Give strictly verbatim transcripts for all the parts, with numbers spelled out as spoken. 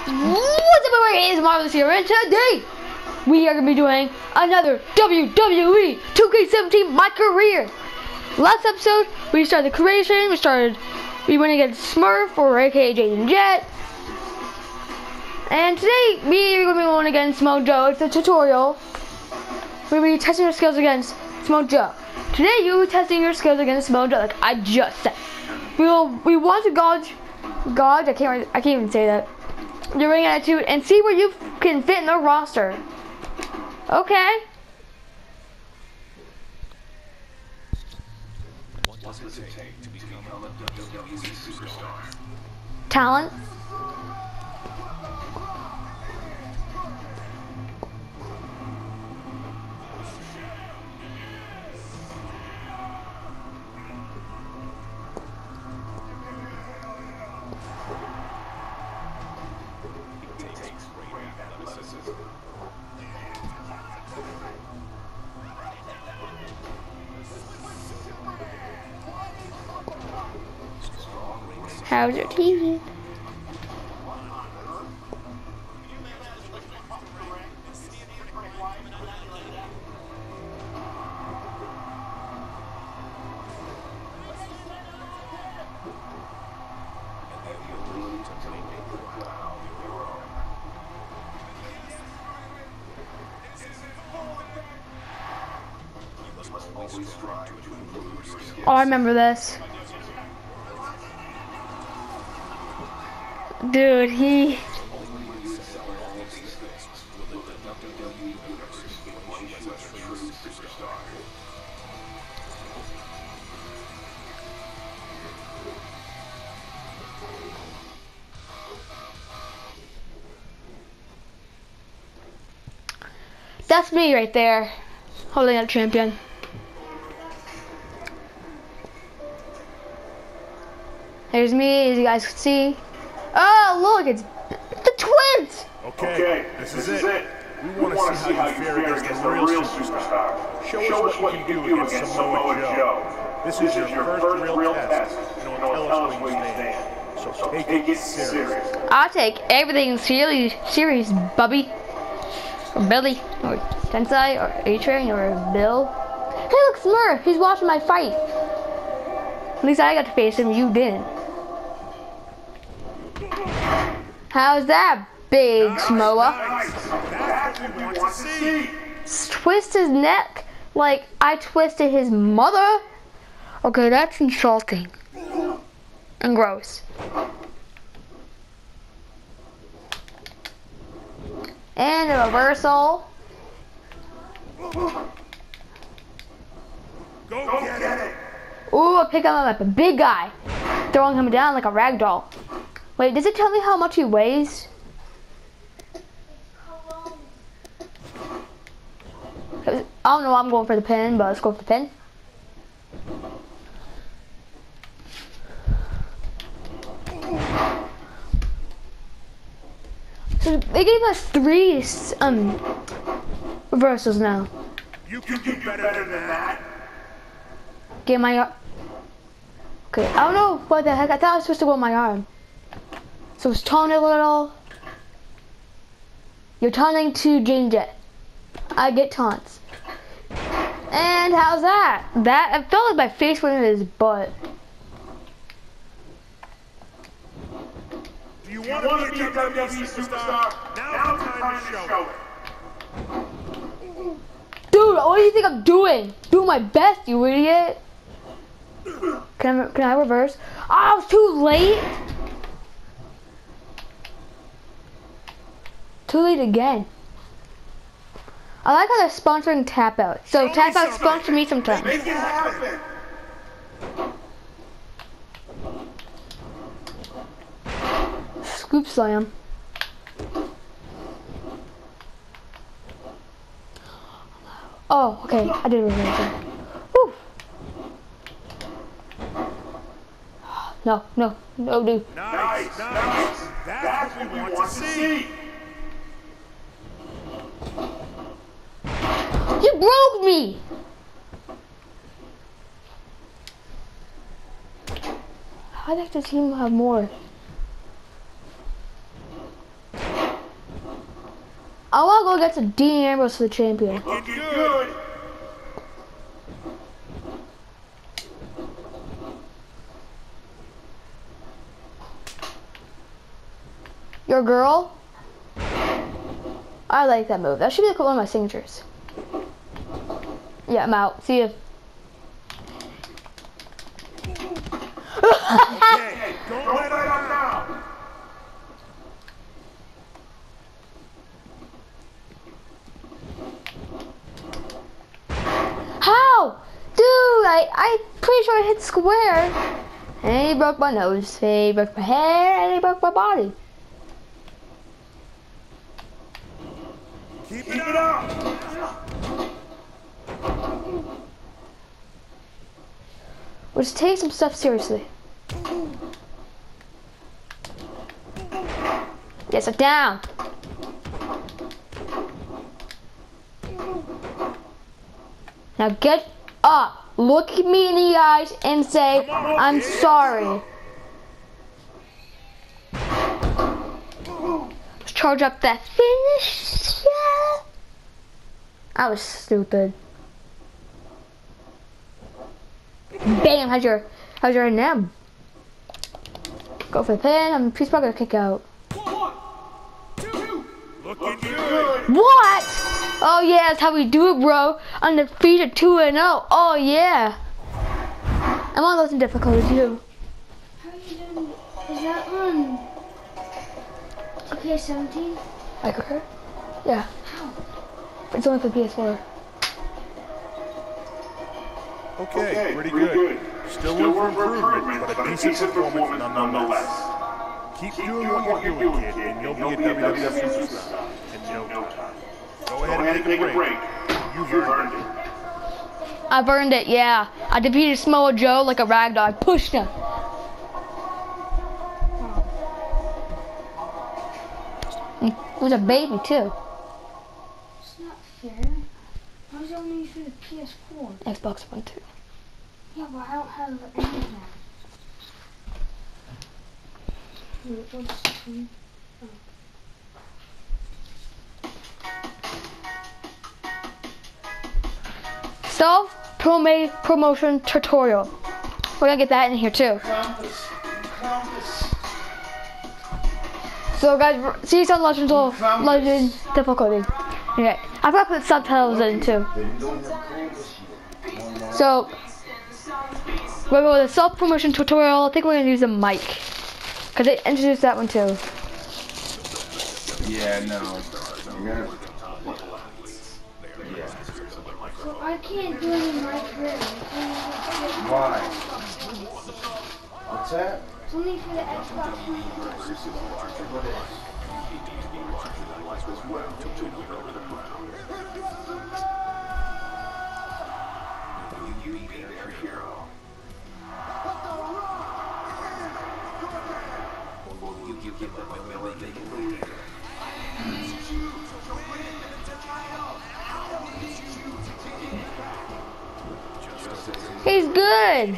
What's up, everybody? It's Marvelous here, and today we are going to be doing another W W E two K seventeen My Career. Last episode, we started the creation, we started, we went against Smurf, or aka Jaden Jet. And today, we are going to be going against Mojo. It's a tutorial. We're going to be testing our skills against Mojo. Today, you're testing your skills against Mojo, like I just said. We'll, we want to gauge, gauge, I can't, I can't even say that. Your ring attitude and see where you can fit in the roster. Okay. What does it take to become a W W E superstar? Talent. How's your team? Oh, I remember this. Dude, he... That's me right there, holding up champion. Here's me, as you guys can see. Oh, look, it's the twins! Okay, okay this, this is, is it. We want to see how you fare against the real superstar. Show, Show us what you can do against Samoa Joe. Joe. This, this is your, your first, first real test, and it'll tell us where you stand. So, so take, take it serious. serious. I'll take everything serious, serious, Bubby. Or Billy, or Tensai, or A-Train, or Bill. Hey, look, Smurf, he's watching my fight. At least I got to face him, you didn't. How's that, big nice, Samoa? Nice. That's what we want to see. Twist his neck like I twisted his mother? Okay, that's insulting. And gross. And a reversal. Go get it. Ooh, I pick him up like a big guy. Throwing him down like a rag doll. Wait, does it tell me how much he weighs? I don't know why I'm going for the pin, but let's go for the pin. So they gave us three um reversals now. You can do better than that. Get my arm. Okay, I don't know what the heck. I thought I was supposed to go on my arm. So it's taunt a little. You're taunting to Jaden Jet. I get taunts. And how's that? That I felt like my face went in his butt. Do you want to be a W W E superstar? Now's the time to show it. Dude, what do you think I'm doing? Doing my best, you idiot. Can I, can I reverse? Oh, I was too late. Too late again. I like how they're sponsoring Tap Out. So Show Tap Out sponsor me sometimes. Make it happen. Scoop slam. Oh, okay. I didn't realize that. Woo. No, no, no, dude. Nice, nice. That's, That's what we want, want to see. see. You broke me! I'd like to see him have more. I want to go against Dean Ambrose for the champion. Looking good. Your girl? I like that move. That should be like one of my signatures. Yeah, I'm out. See you. Okay, don't let her down. How? Dude, I, I'm pretty sure I hit square. And he broke my nose. He broke my hair. And he broke my body. Keep it up. We'll just take some stuff seriously. Get it down. Now get up. Look at me in the eyes and say, I'm sorry. Let's charge up that finish. Yeah. I was stupid. Bam, how's your how's your N M? Go for the pin, I'm pretty probably gonna kick out. One, two, Looking good. What? Oh yeah, that's how we do it, bro. Undefeated two and oh. Oh yeah. I'm on those in difficulty too. How are you doing? Is that on two K seventeen? Like her? Yeah. But it's only for P S four. Okay, pretty good. Still room for improvement, but a decent performance nonetheless. Keep doing what you're doing, kid, and you'll be a W W F superstar in no time. Go ahead and take a break. You've earned it. I've earned it, yeah. I defeated Samoa Joe like a rag doll. I pushed him. He was a baby too. It's not fair. I was only for the P S four. Xbox One too. Yeah, but I don't have any of that. Wait, what's this one? Self promo promotion tutorial. We're gonna get that in here too. So guys, see you on Legend Legend difficulty. Okay, I forgot to put subtitles in too. So we're going with a self promotion tutorial. I think we're gonna use a mic because they introduced that one too. Yeah, no. You're gonna... Yeah. So I can't do any of my career. Why? What's that? It's only for the Xbox One. He's good.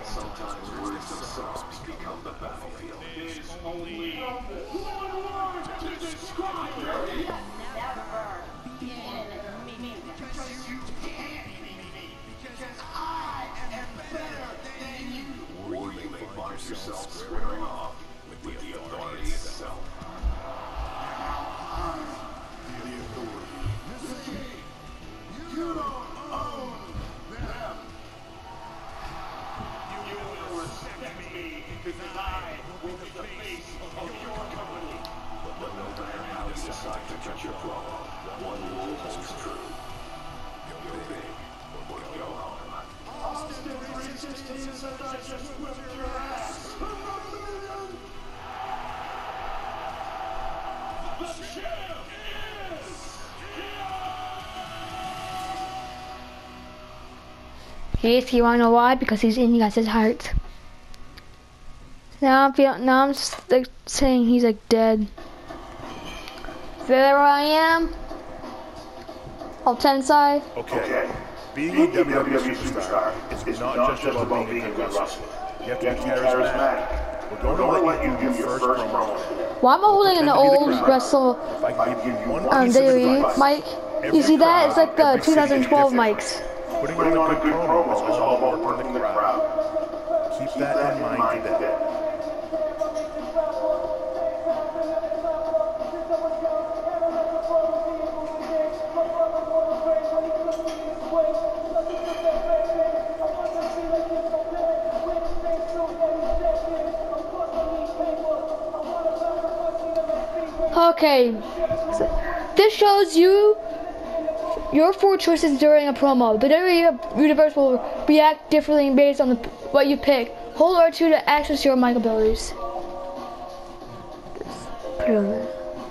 Yes, you wanna know why? Because he's in you guys' heart. Now I'm feeling, now I'm just like saying he's like dead. There I am. All ten side. Okay. Being a W W F superstar is not just about being a good wrestler. You have to be charismatic. We're going to let you do your first promo. Why am I holding an old wrestle If I could give you one um, piece of W W E advice, mic? You see that? It's like the every city is twenty twelve different. mics. Putting on a good promo is all about working the crowd. Keep that in mind today. Okay, so this shows you your four choices during a promo. The W W E Universe will react differently based on the, what you pick. Hold R two to access your mic abilities. Put it on there.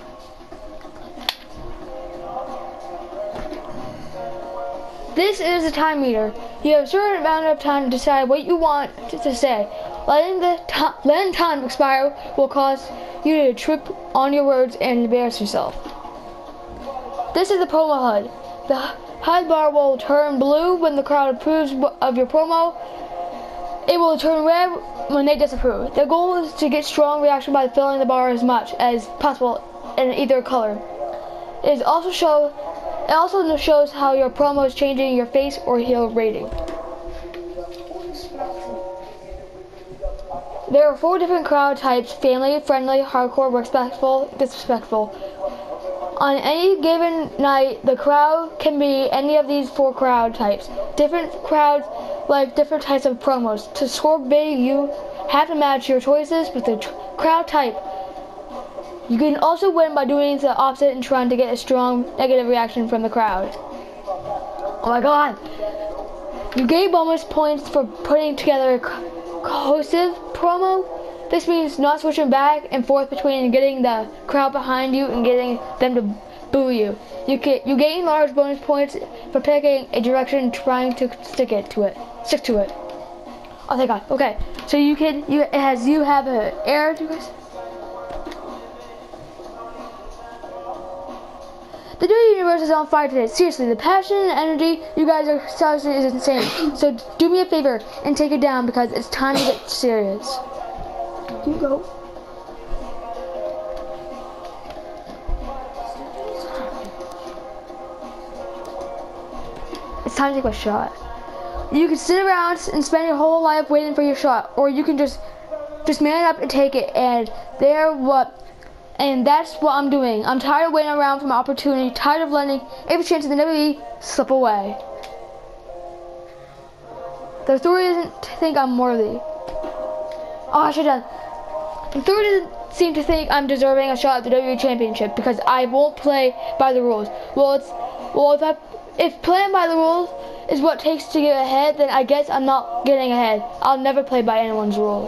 This is a time meter. You have a certain amount of time to decide what you want to, to say. Letting the letting time expire will cause you to trip on your words and embarrass yourself. This is the promo H U D. The H U D bar will turn blue when the crowd approves of your promo. It will turn red when they disapprove. The goal is to get strong reaction by filling the bar as much as possible in either color. It is also show it also shows how your promo is changing your face or heel rating. There are four different crowd types: family, friendly, hardcore, respectful, disrespectful. On any given night, the crowd can be any of these four crowd types. Different crowds like different types of promos. To score big, you have to match your choices with the crowd type. You can also win by doing the opposite and trying to get a strong negative reaction from the crowd. Oh my god! You gain bonus points for putting together a cohesive promo. This means not switching back and forth between getting the crowd behind you and getting them to boo you. You get you gain large bonus points for picking a direction and trying to stick it to it. Stick to it. Oh thank god. Okay. So you can you it has you have a air to guys. The W W E Universe is on fire today. Seriously, the passion and energy you guys are showing is insane. So do me a favor and take it down because it's time to get serious. You go. It's time to take a shot. You can sit around and spend your whole life waiting for your shot, or you can just just man up and take it. And there what. And that's what I'm doing. I'm tired of waiting around for my opportunity, tired of letting every chance in the W W E slip away. The authority doesn't think I'm worthy. Oh, I should have. The authority doesn't seem to think I'm deserving a shot at the W W E Championship because I won't play by the rules. Well, it's well if I, if playing by the rules is what it takes to get ahead, then I guess I'm not getting ahead. I'll never play by anyone's rules.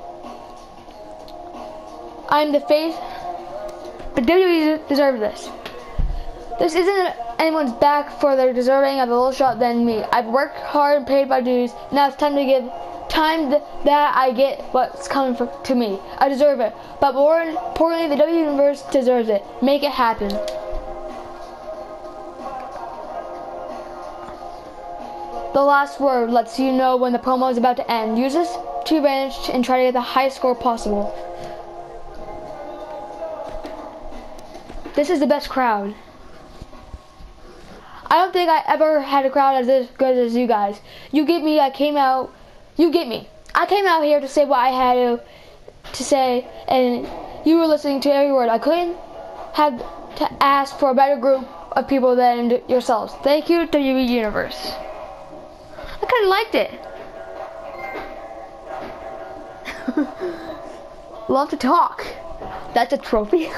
I'm the face. But W W E deserves this. This isn't anyone's back for their deserving of a little shot than me. I've worked hard and paid my dues. Now it's time to give time th that I get what's coming for, to me. I deserve it. But more importantly, the W W E Universe deserves it. Make it happen. The last word lets you know when the promo is about to end. Use this to your advantage and try to get the highest score possible. This is the best crowd. I don't think I ever had a crowd as good as you guys. You get me, I came out, you get me. I came out here to say what I had to, to say, and you were listening to every word. I couldn't have to ask for a better group of people than yourselves. Thank you, W W E Universe. I kind of liked it. Love to talk. That's a trophy.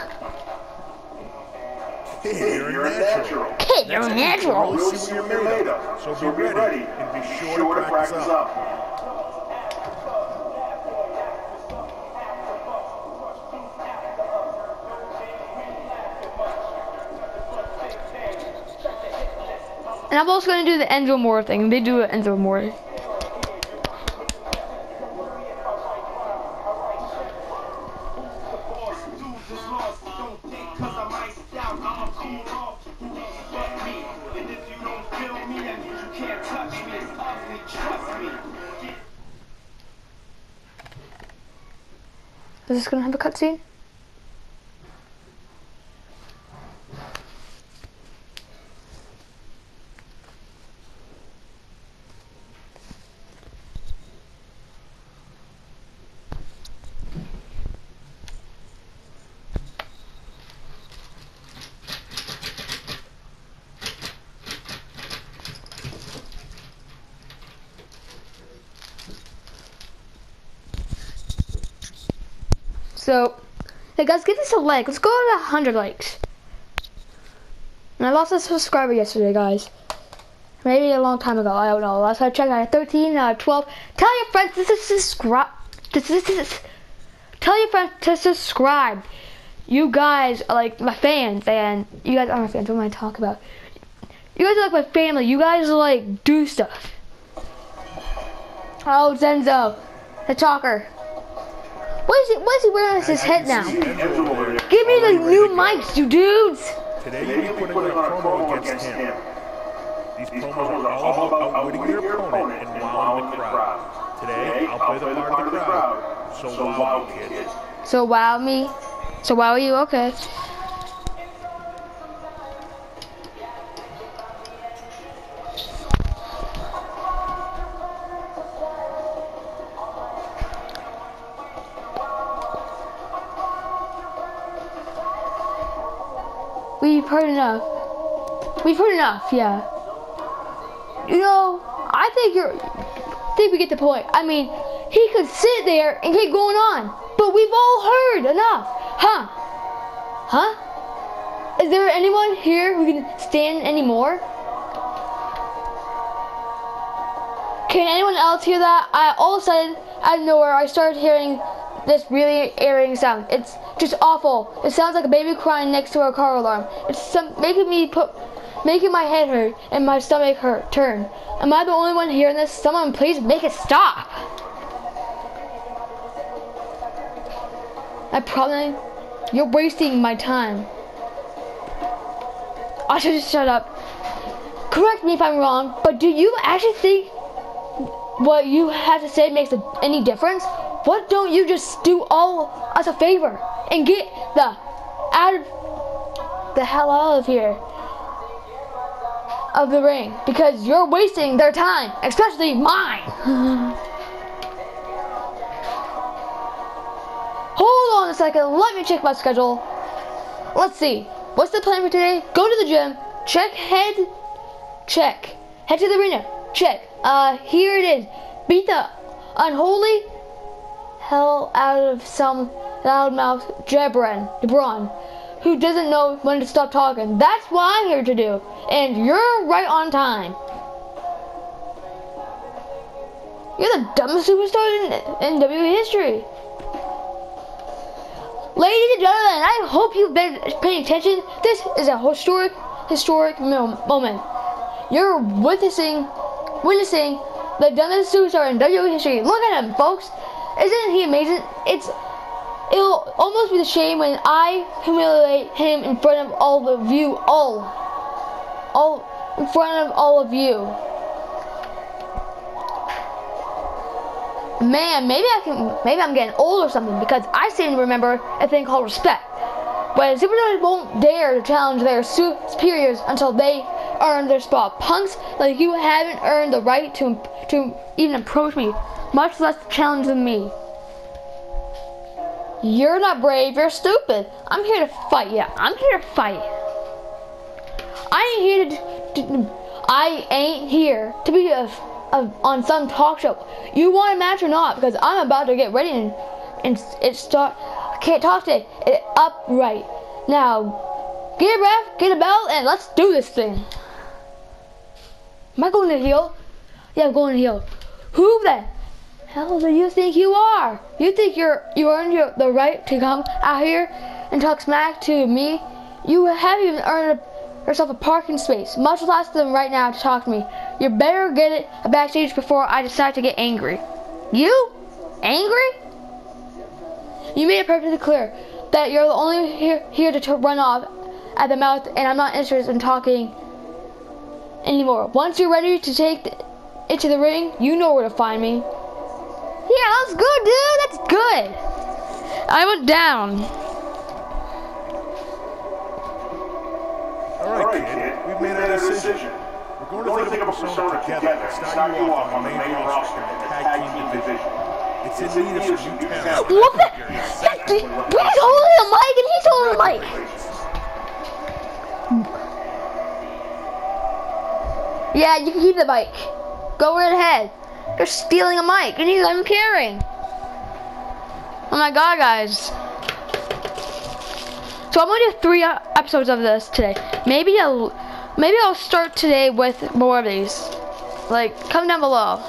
Hey, you're a natural. Hey, you're a natural. We'll see what you're made of. So be ready and be sure to practice up. And I'm also going to do the Enzo Moore thing. They do it Enzo Moore. Is this gonna have a cutscene? So, hey guys, get this a like. Let's go to one hundred likes. And I lost a subscriber yesterday, guys. Maybe a long time ago. I don't know. Last time I checked, I had thirteen out of twelve. Tell your friends to subscribe. This is. Tell your friends to subscribe. You guys are like my fans, and you guys are my fans. What am I talking about? You guys are like my family. You guys like do stuff. Oh, Zenzo, the talker. What is he? What is he wearing on his head now? Give me the new mics, you dudes. Today you'll be putting on a promo against him. These promos are all about outwitting your opponent and wowing the crowd. Today, I'll play the part of the crowd. So wow me, kid. So wow me. So wow you. Okay. We've heard enough. We've heard enough, yeah. You know, I think you're, I think we get the point. I mean, he could sit there and keep going on, but we've all heard enough, huh? Huh? Is there anyone here who can stand anymore? Can anyone else hear that? I all of a sudden, out of nowhere, I started hearing this really eerie sound. It's just awful. It sounds like a baby crying next to a car alarm. It's some, making me put, making my head hurt and my stomach hurt. Turn. Am I the only one hearing this? Someone please make it stop. I probably, you're wasting my time. I should just shut up. Correct me if I'm wrong, but do you actually think what you have to say makes a, any difference? What don't you just do all us a favor and get the out of the hell out of here of the ring, because you're wasting their time, especially mine. Hold on a second, let me check my schedule. Let's see, what's the plan for today? Go to the gym, check head, check, head to the arena, check. Uh, here it is. Beat the unholy hell out of some loudmouth Jebron, Jebron, who doesn't know when to stop talking. That's what I'm here to do, and you're right on time. You're the dumbest superstar in, in W W E history. Ladies and gentlemen, I hope you've been paying attention. This is a historic, historic moment. You're witnessing, witnessing the dumbest superstar in W W E history. Look at him, folks. Isn't he amazing? It's, it'll almost be the shame when I humiliate him in front of all of you, all, all, in front of all of you. Man, maybe I can, maybe I'm getting old or something, because I seem to remember a thing called respect. When superstars won't dare to challenge their su superiors until they earn their spot. Punks like you haven't earned the right to to even approach me, much less challenge than me. You're not brave, you're stupid. I'm here to fight, yeah, I'm here to fight. I ain't here to, to I ain't here to be a, a, on some talk show. You want a match or not? Because I'm about to get ready and, and it start, I can't talk to it, it upright. Now, get a ref, get a belt, and let's do this thing. Am I going to heel? Yeah, I'm going to heel. Who the hell do you think you are? You think you're you earned your, the right to come out here and talk smack to me? You haven't even earned a, yourself a parking space, much less than right now to talk to me. You better get it backstage before I decide to get angry. You? Angry? You made it perfectly clear that you're the only here, here to run off at the mouth, and I'm not interested in talking anymore. Once you're ready to take it to the ring, you know where to find me. Yeah, that's good, dude. That's good. I went down. All right, kid. We've made our decision. We're going to think of a persona together and start you off on the main roster in the tag team division. It's in need of some new talent. What the? He's holding the mic and he's holding the mic. Yeah, you can keep the mic. Go right ahead. You're stealing a mic and he's I'm carrying. Oh my god, guys. So I'm gonna do three uh, episodes of this today. Maybe I'll, maybe I'll start today with more of these. Like, comment down below.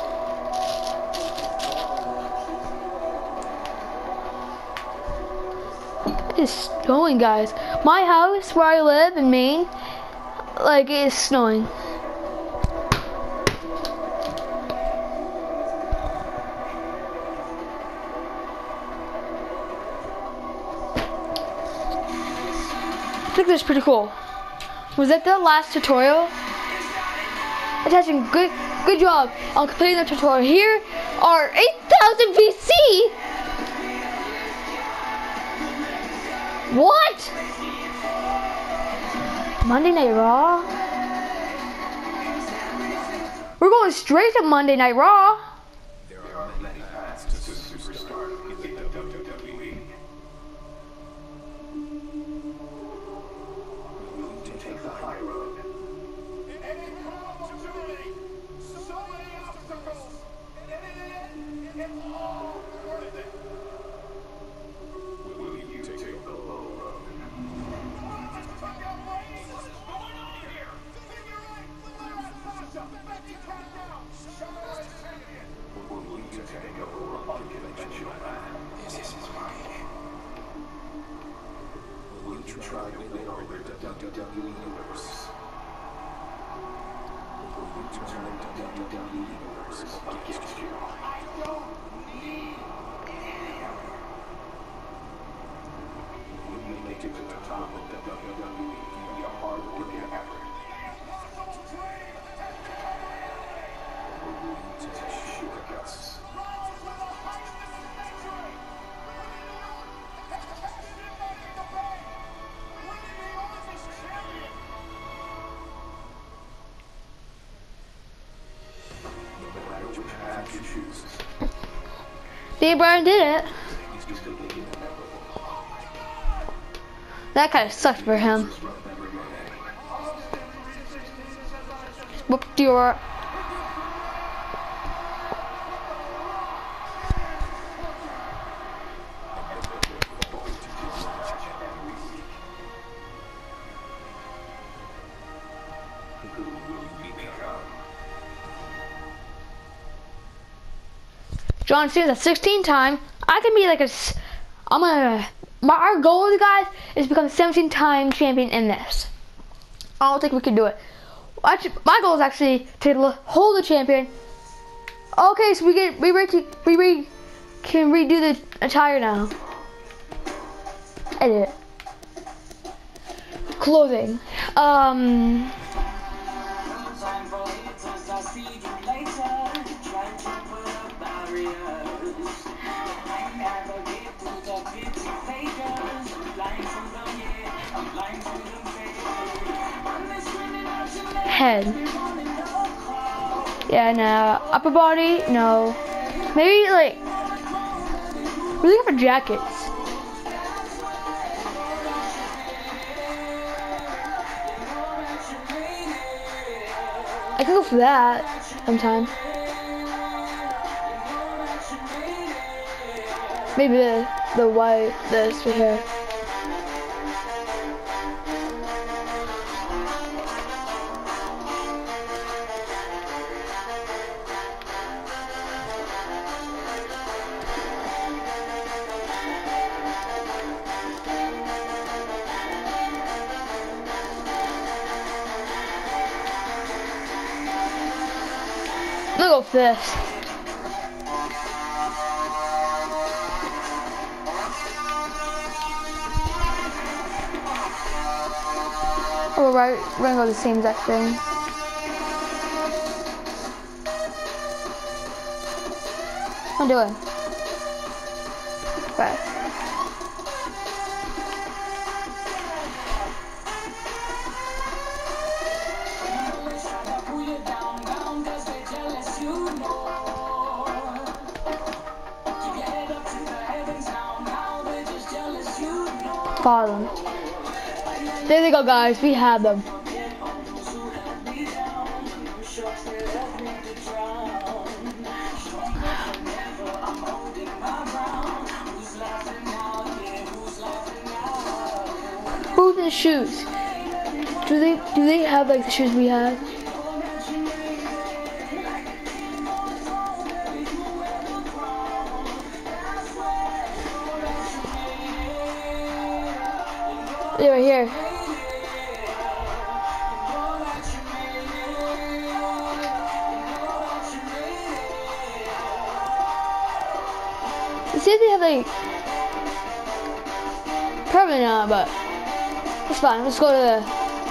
It's snowing, guys. My house where I live in Maine, like, it is snowing. I think that's pretty cool. Was that the last tutorial? Attaching, good good job on completing the tutorial. Here are eight thousand V C. What? Monday Night Raw? We're going straight to Monday Night Raw. There are many paths to superstar in the W W E. Will you take the high road? Will you take the low road? Or will you take a unconventional path? This is mine. Will you try winning over the W W E Universe? Or will you turn the W W E Universe against you? Will you make it to the top of the W W E via hard-working effort? Or will you take shortcuts? No matter which path you choose, Dave Bryan did it. you still make it inevitable. That kind of sucked for him. Whooped your. Who will you become? John Cena's a sixteen time. I can be like a. s- I'm gonna. My our goal, guys, is to become a seventeen time champion in this. I don't think we can do it. Actually, my goal is actually to l- hold the champion. Okay, so we get we re we re can redo the attire now. Edit. Clothing. Um. Head. Yeah, no. Upper body, no. Maybe like we're looking for jackets. I can go for that sometime. Maybe the the white this right here. I'm gonna go for this. Oh, right, we're gonna go the same exact thing. I'm doing. Okay. Follow them. There they go, guys. We have them. the shoes. Do they do they have like the shoes we have? Yeah, right here. Let's see if they have like. Probably not, but it's fine. Let's go to the.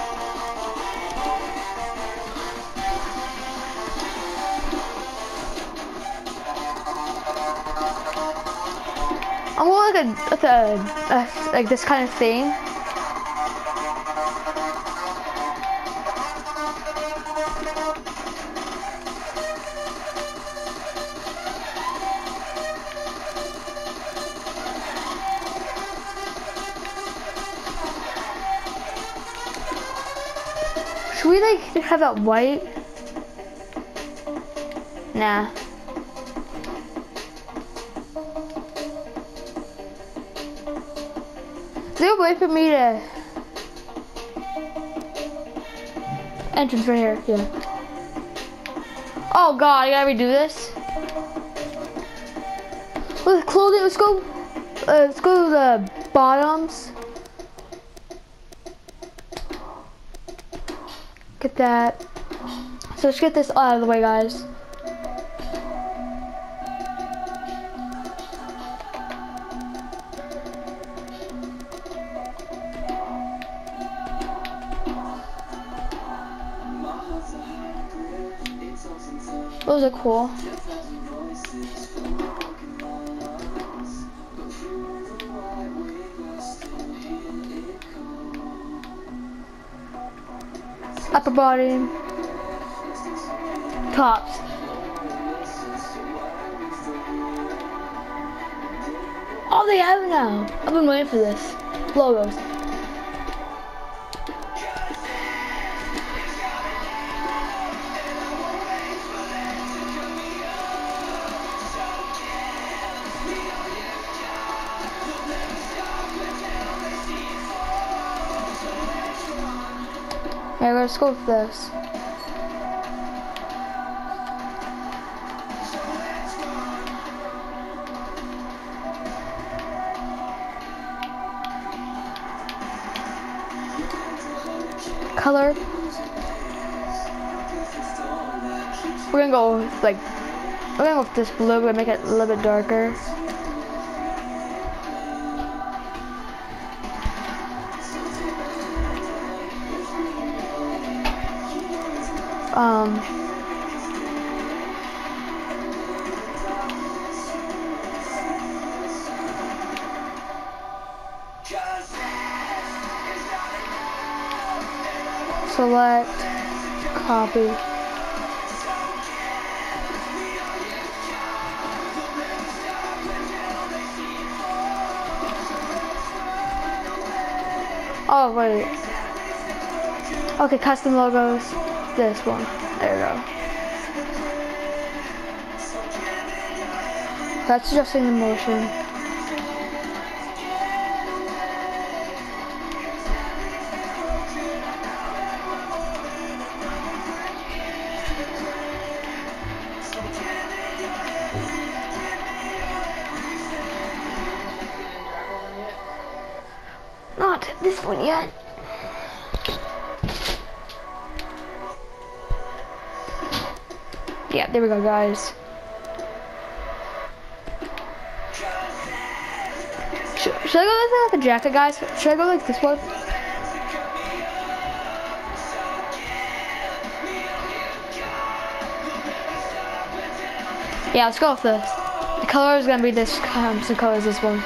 I'm going like a, like a, a like this kind of thing. Should we like have that white? Nah. Is there a way for me to entrance right here? Yeah. Oh God, I gotta redo this. With clothing, let's go. Uh, let's go to the bottoms. Get that. So let's get this out of the way, guys. Those are cool. Upper body, tops. Oh, they have it now. I've been waiting for this. Logos. Alright, let's go with this. Color. We're gonna go with, like, we're gonna go with this blue, but make it a little bit darker. Um, select, copy. Oh wait. Okay, custom logos. This one. There we go. That's adjusting the motion. Not this one yet. Yeah, there we go, guys. Should, should I go with the jacket, guys? Should I go like this one? Yeah, let's go with this. The color is gonna be this. Um, some color is this one.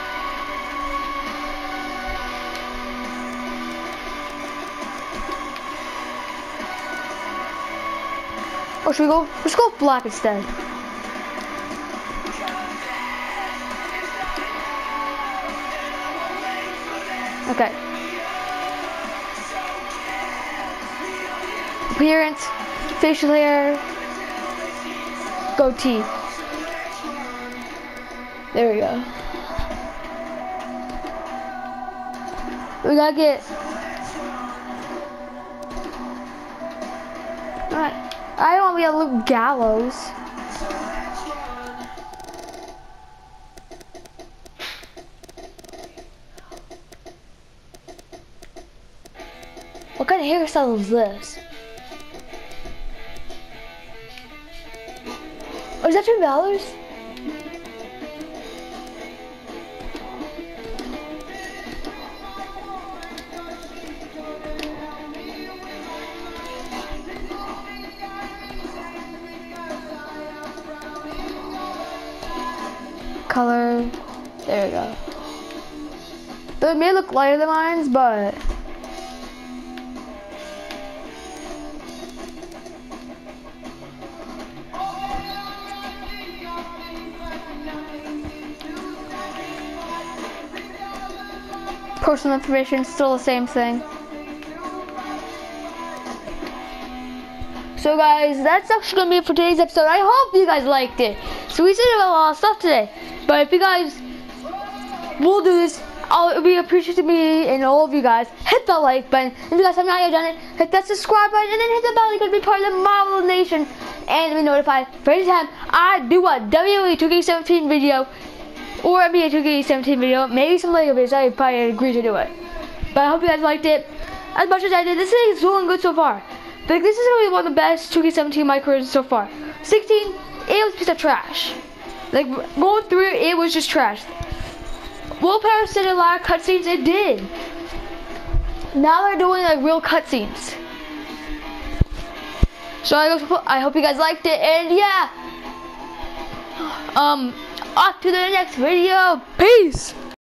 Or should we go? Let's go with black instead. Okay. Appearance, facial hair, goatee. There we go. We gotta get Alright. I don't want to be a little gallows. What kind of hairstyle is this? Oh, is that two dollars? Color. There we go. They may look lighter than mine, but personal information, still the same thing. So guys, that's actually gonna be it for today's episode. I hope you guys liked it. So we said a lot of stuff today, but if you guys will do this, I'll it'll be appreciated me and all of you guys. Hit the like button. If you guys have not yet done it, hit that subscribe button and then hit the bell icon to be part of the Marvel Nation and be notified for any time I do a W W E two K seventeen video or a N B A two K seventeen video, maybe some Lego videos. I probably agree to do it. But I hope you guys liked it as much as I did. This thing is going good so far. Like, this is gonna be one of the best two K seventeen of my career so far. sixteen, it was a piece of trash. Like, going through it, it was just trash. Willpower said a lot of cutscenes, it did. Now they're doing like real cutscenes. So I hope, I hope you guys liked it, and yeah. Um, off to the next video. Peace.